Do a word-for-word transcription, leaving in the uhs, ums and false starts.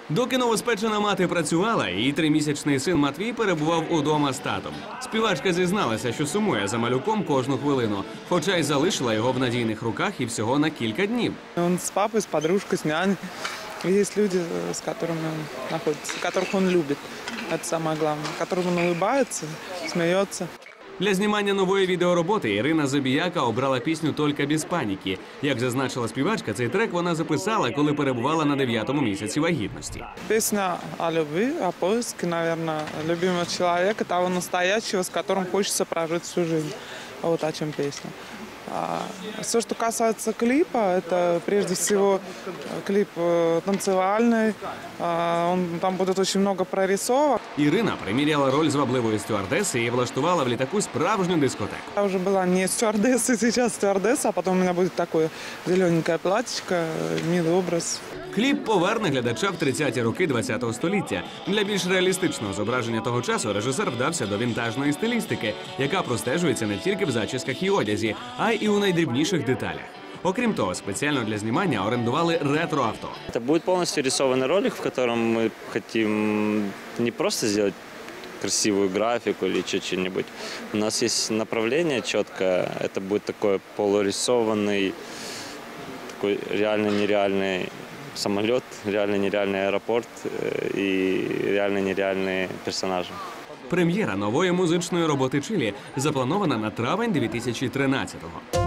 Доки новоспечена мати працювала, її тримісячний син Матвій перебував удома з татом. Співачка зізналася, що сумує за малюком кожну хвилину, хоча й залишила його в надійних руках і всього на кілька днів. Він з папою, з подружкою, з няней. Є люди, з якими він знаходиться, яких він любить. Це найголовніше. Яким він улыбається, сміється. Для знімання нової відеороботи Ірина Забіяка обрала пісню «Тільки без паніки». Як зазначила співачка, цей трек вона записала, коли перебувала на дев'ятому місяці вагітності. Пісня о любви, о поиске, наверное, любимого человека, того настоящего, с которым хочется прожить всю жизнь. Вот о чем песня. А все, что касается клипа, это прежде всего клип танцевальный. Он, там будет очень много прорисовок. Ірина приміряла роль звабливої стюардеси і влаштувала в літаку справжню дискотеку. Я уже была не стюардессой, сейчас стюардесса, а потом у меня будет такое зелененькое платьечко, милый образ. Кліп поверне глядача в тридцяті роки ХХ століття. Для більш реалістичного зображення того часу режисер вдався до вінтажної стилістики, яка простежується не тільки в зачісках і одязі, а й і у найдрібніших деталях. Окрім того, спеціально для знімання орендували ретро-авто. Это будет полностью рисованный ролик, в котором мы хотим не просто сделать красивую графику или что-нибудь. У нас есть направление четкое. Это будет такой полурисованный, такой реально-нереальный самолет, реально-нереальный аэропорт и реально-нереальные персонажи. Прем'єра нової музичної роботи Чилі запланована на травень дві тисячі тринадцятого.